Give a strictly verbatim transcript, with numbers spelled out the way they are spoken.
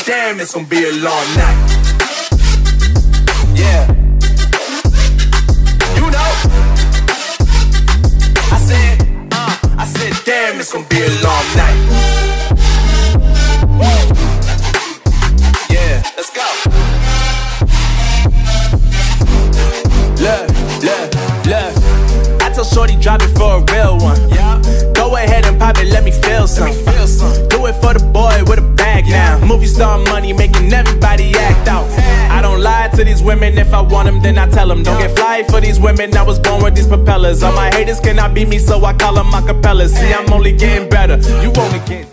damn, it's gonna be a long night. Yeah. You know. I said, uh, I said, damn, it's gonna be a long night. Yeah, let's go. Look, look, look. I told shorty drop it for a real one. Yeah. Go ahead and pop it, let me feel some. Let me feel some. Do it for the boy with a bag now. Yeah. Movie star money making everybody act out. Hey. I don't lie to these women, if I want them then I tell them. Don't yeah. get fly for these women, I was born with these propellers. All my haters cannot beat me, so I call them acapellas. See, I'm only getting better, you only get